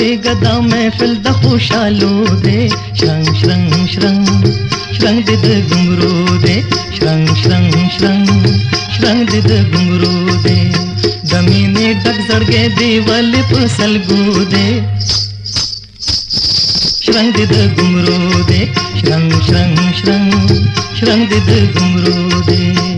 तावे गदा महफिल द खुशालो दे श्रंग श्रंग श्रंग श्रंग दिद घुंगरू दे श्रंग श्रंग श्रंग श्रंग दिद घुंगरू दे दमीने डग जड़गे देवल पुसल दे श्रंग दिद घुंगरू दे श्रंग श्रंग श्रंग श्रंग दिद घुंगरू दे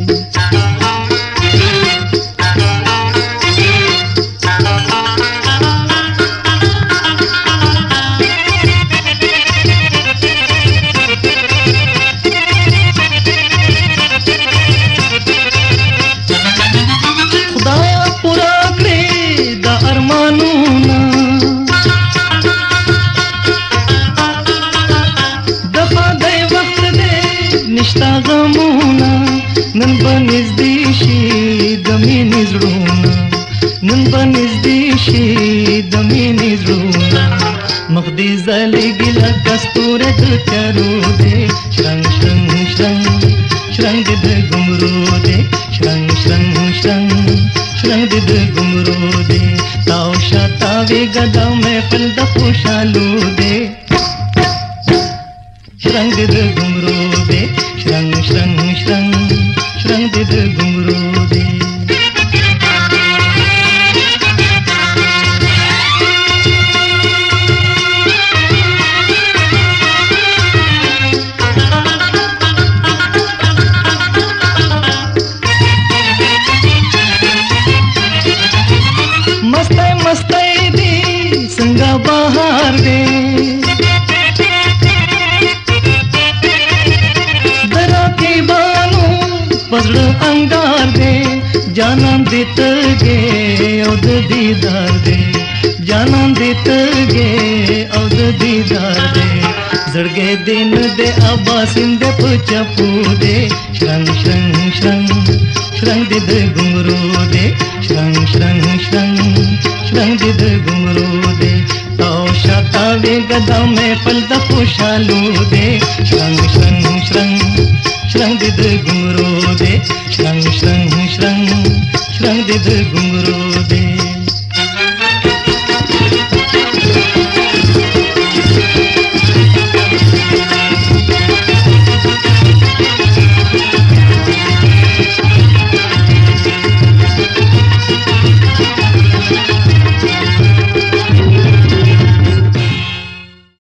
गमुना नन बनिज दिशी दमीनी जरूना नन बनिज दिशी दमीनी जरूना मखदी जली गिला कस्तूरे दुचरू दे श्रंग श्रंग श्रंग श्रंग दिद घुंगरू दे श्रंग श्रंग श्रंग श्रंग दिद घुंगरू दे तावशा तावे गदा महफिल द खुशालू दे श्रंग दिद घुंगरू दे श्रंग श्रंग श्रंग श्रंग दिद घुंगरू दे मस्ते मस्ते दी संगा बाहर दे पजड़ अंगार दे जाना दित गे औद दीदार दे जाना दित गे औद दीदार दे जड़गे दिन दे आबासिन दे पुचपू दे श्रंग श्रंग श्रंग श्रंग दिद घुंगरू दे श्रंग श्रंग श्रंग श्रंग दिद घुंगरू दे तावशा तावे गदा महफिल द खुशालू दे श्रंग श्रंग श्रंग श्रंग दिद घुंगरू दे श्रंग श्रंग श्रंग श्रंग दिद घुंगरू दे।